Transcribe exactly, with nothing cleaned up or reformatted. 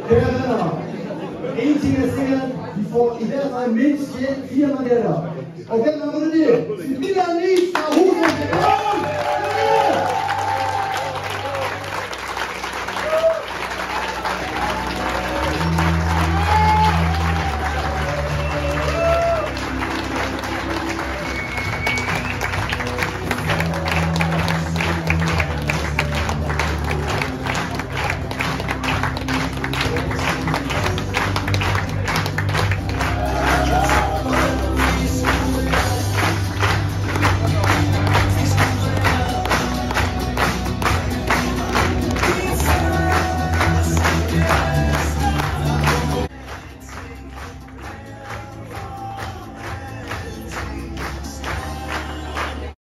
Kære venner, en ting er sikkert, vi får i hvert fald mindst fire mandater. Og hvem har vundet det? Milan Nies fra